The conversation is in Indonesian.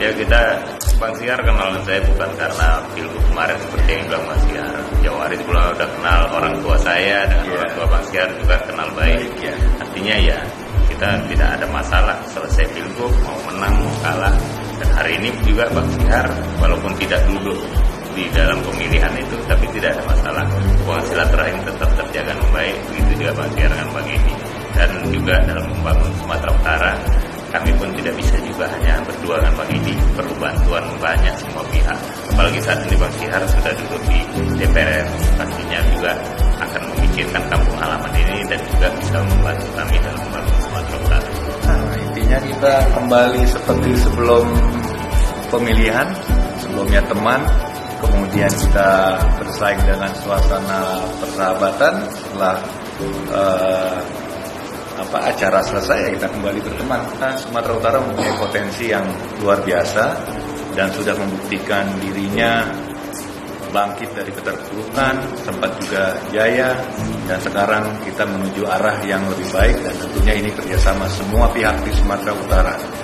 Ya kita, Bang Syihar kenal saya bukan karena pilgub kemarin seperti yang bilang Mas Syihar. Jauh hari sebelumnya udah kenal orang tua saya dengan orang tua Bang Syihar juga kenal baik. Artinya ya kita tidak ada masalah selesai pilgub mau menang mau kalah. Dan hari ini juga Bang Syihar walaupun tidak duduk di dalam pemilihan itu tapi tidak ada masalah. Hubungan silaturahim tetap terjaga dengan baik. Begitu juga Bang Syihar dengan Bang Edi. Dan juga dalam membangun Sumatera Utara kami pun tidak bisa juga hanya berdua dengan Bang Edi, perlu bantuan banyak semua pihak. Apalagi saat ini Bang Syihar sudah duduk di DPR, pastinya juga akan memikirkan kampung halaman ini dan juga bisa membantu kami dalam membangun Sumatera Utara. Nah, intinya kita kembali seperti sebelum pemilihan, sebelumnya teman, kemudian kita bersaing dengan suasana persahabatan. Setelah acara selesai ya kita kembali berteman. Sumatera Utara mempunyai potensi yang luar biasa dan sudah membuktikan dirinya bangkit dari keterpurukan, sempat juga jaya, dan sekarang kita menuju arah yang lebih baik dan tentunya ini kerjasama semua pihak di Sumatera Utara.